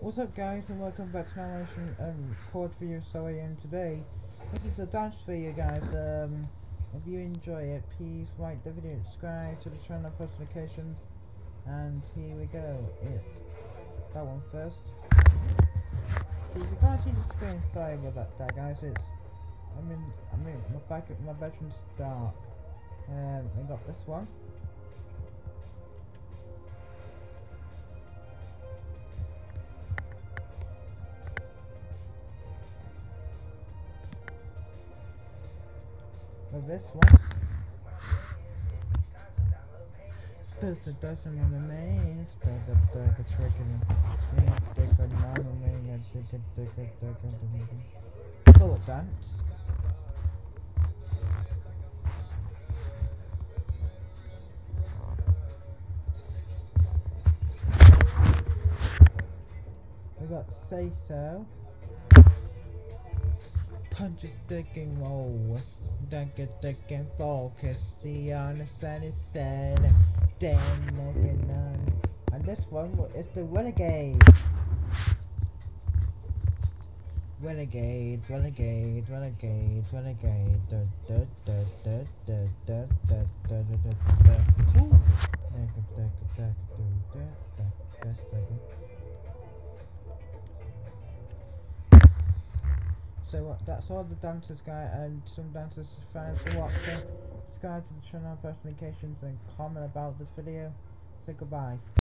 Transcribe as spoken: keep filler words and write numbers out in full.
What's up guys, and welcome back to my motion um, chord video. So I am today. This is a dance video guys. Um, if you enjoy it, please like the video, subscribe to the channel, post notifications, and here we go. It's that one first. See, if you can't see the screen, sorry about that, that guys. It's I mean I mean my back my bedroom's dark. Um, I got this one. With this one, there's a dozen on the maze, the the the the tricking, the the the normal maze, the the the the the the bullet dance. We got say so. Punch a stick and roll. Duck a stick and focus. The honest and it's said. Damn looking none. And this one is the Renegade. Renegade, Renegade, Renegade, Renegade. Da da da da da da da da da da da. Ooh. Da da da da da da da da. So what, that's all the dancers guys, and some dancers fans for watching. Subscribe to the channel, post notifications, and comment about this video. Say goodbye.